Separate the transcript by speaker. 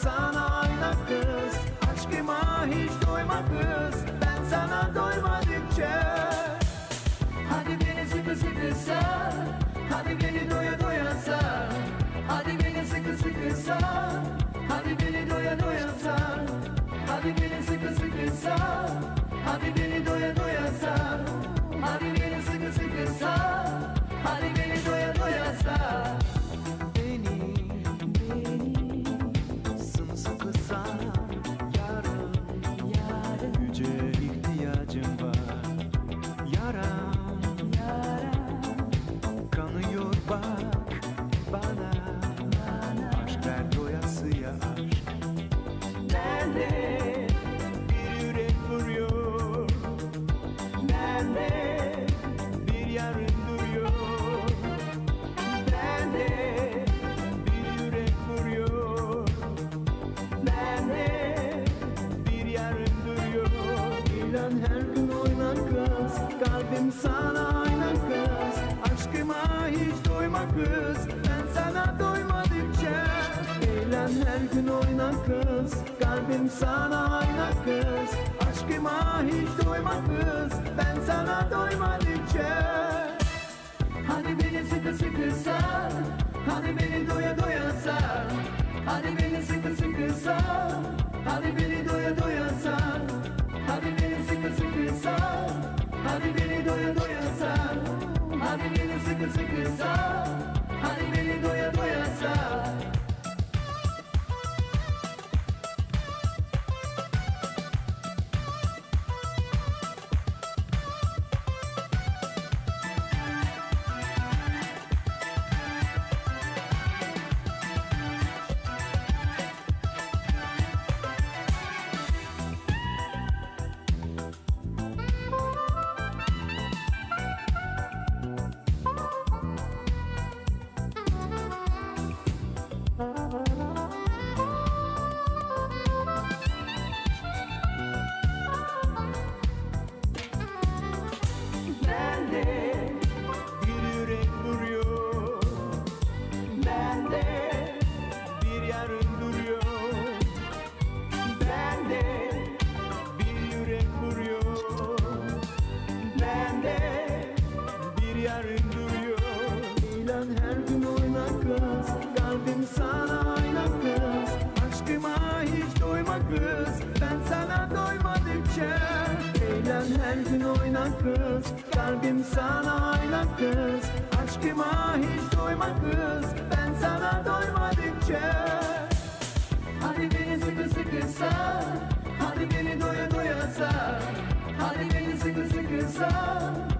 Speaker 1: sana ayna kız. Aşkıma hiç doyma kız, ben sana doymadıkça.
Speaker 2: Hadi beni sıkı sıkı sar, hadi beni doya doya sar. Hadi beni sıkı sıkı sar, hadi beni doya doya sar. Hadi beni sıkı sıkı sar, hadi beni doya doya sar. Hadi beni sıkı sıkı sar, hadi beni doya doya sar.
Speaker 1: Beni sımsıkı sar yarım, yüce ihtiyacım var. Yaram kanıyor bak bana, aşk ver doyasıya aşk.
Speaker 2: Nerede
Speaker 1: Bir yürek vuruyor,
Speaker 2: nerede
Speaker 1: bir yarın duruyor.
Speaker 2: nerede
Speaker 1: Bir yürek vuruyor,
Speaker 2: nerede
Speaker 1: bir yarın duruyor. İlan her gün oynar kız, kalbim sana ayna kız. Aşkıma hiç doyma kız, ben sana doymadıkça. İlan her gün oynar kız, kalbim sana ayna kız. Aşkıma hiç doyma kız, ben sana doymadıkça.
Speaker 2: Hadi beni sıkı sıkı sar, hadi beni doya doya sar. Hadi beni sıkı sıkı sar, hadi beni doya doya sar. Hadi beni sıkı sıkı sar, hadi beni doya doya sar. Hadi beni sıkı sıkı sar, hadi beni doya doya sar. Nerede,
Speaker 1: Bir yürek vuruyor,
Speaker 2: nerede,
Speaker 1: bir yarın duruyor.
Speaker 2: nerede,
Speaker 1: Bir yürek vuruyor,
Speaker 2: nerede,
Speaker 1: bir yarın duruyor. İlan her gün oynar kız, kalbim sana ayna kız. Aşkıma hiç doyma kız, ben sana doymadıkça. İlan her gün oynar kız, kalbim sana ayna kız. Aşkıma hiç doyma kız, ben sana doymadıkça.
Speaker 2: hadi beni sıkı sıkı sar, hadi beni doya doya sar. Hadi beni sıkı sıkı sar,